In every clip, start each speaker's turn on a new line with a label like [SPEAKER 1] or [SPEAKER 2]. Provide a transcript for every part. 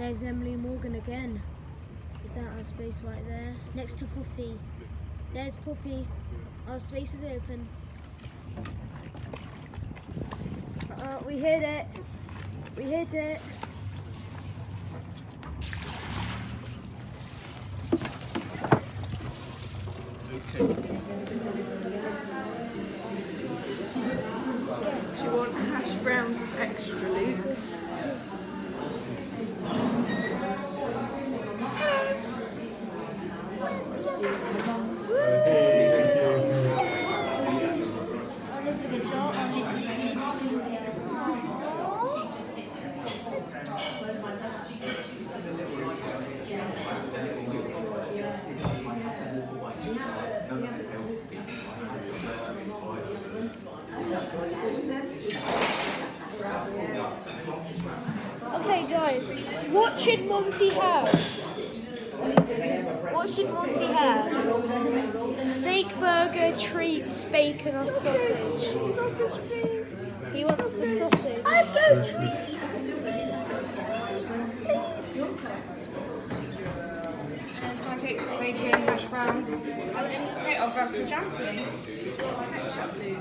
[SPEAKER 1] There's Emily Morgan again. Is that our space right there? Next to Poppy. There's Poppy. Our space is open. We hit it. We hit it.
[SPEAKER 2] Okay. Do you want hash browns as extra, Luke?
[SPEAKER 1] Okay guys, what should Monty have? What should Monty have? Steak, burger, treats, bacon or sausage? Sausage please. He wants the sausage. I'll go treats please.
[SPEAKER 2] Pancakes, bacon, hash browns. I'll grab some jam for you.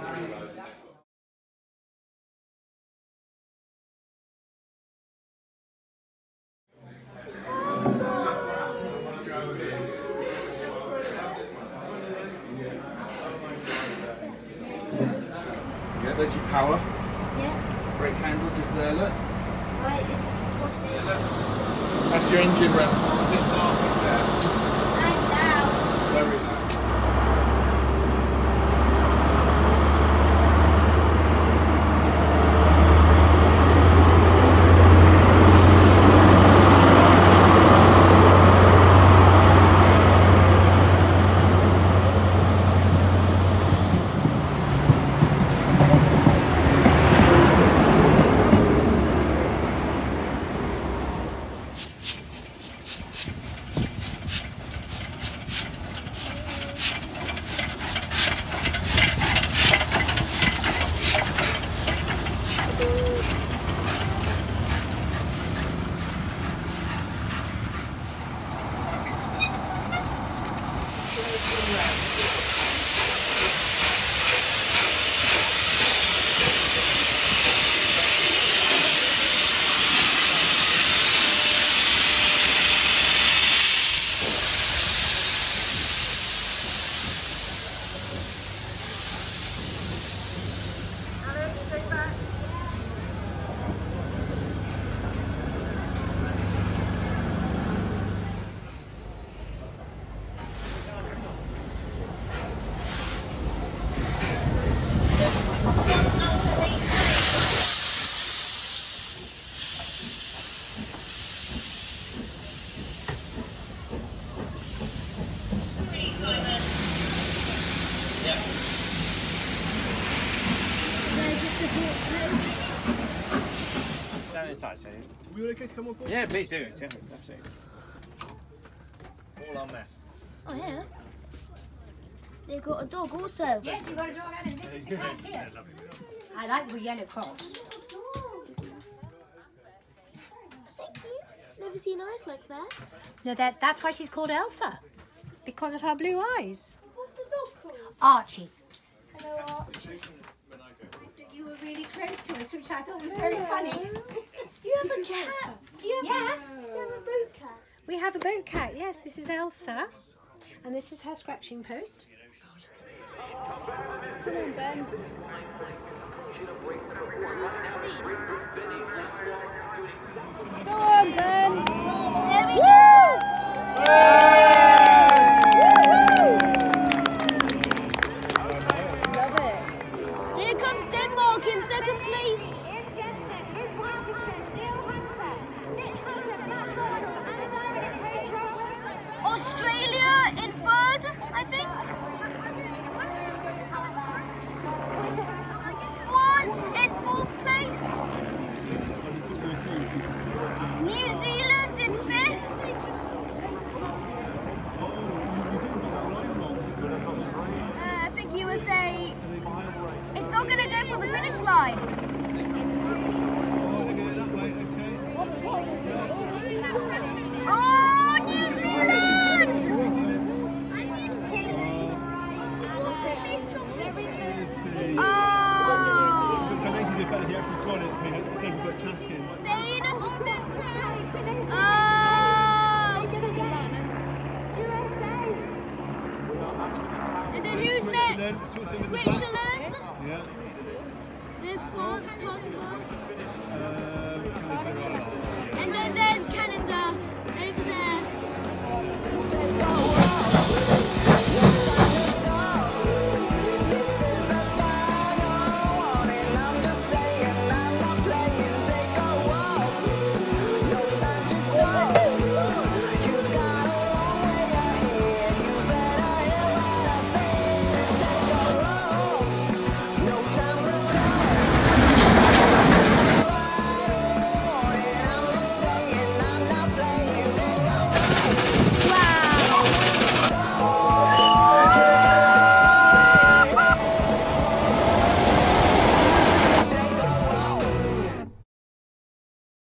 [SPEAKER 3] Yeah, there's your power.
[SPEAKER 1] Yeah.
[SPEAKER 3] Brake handle just there, look.
[SPEAKER 1] Wait, this is what's this?
[SPEAKER 3] That's your engine round. This marking there.
[SPEAKER 1] I'm down.
[SPEAKER 3] Very low.
[SPEAKER 4] Down inside, so.
[SPEAKER 3] Are we okay to come on board?
[SPEAKER 4] Yeah, please do. Yeah, absolutely. All our mess.
[SPEAKER 1] Oh yeah. They've got a dog also.
[SPEAKER 5] Yes, we've got a dog and this is the cat here. I like the yellow cross.
[SPEAKER 1] Thank you. Never seen eyes like that.
[SPEAKER 5] No, that's why she's called Elsa. Because of her blue eyes.
[SPEAKER 1] What's the dog called?
[SPEAKER 5] Archie.
[SPEAKER 1] Hello, Archie.
[SPEAKER 5] You were really close to us, which I thought was very funny.
[SPEAKER 1] You have a cat. Do you have a boat cat?
[SPEAKER 5] We have a boat cat, yes. This is Elsa. And this is her scratching post.
[SPEAKER 1] Come on, Ben. Go on, Ben. There we go. Love it. Here comes Denmark in second place. Australia in third, I think. France in fourth place. New Zealand in fifth. I think USA, it's not going to go for the finish line. And then who's next? Switzerland.
[SPEAKER 3] Yeah.
[SPEAKER 1] There's France, possibly. And then there's Canada.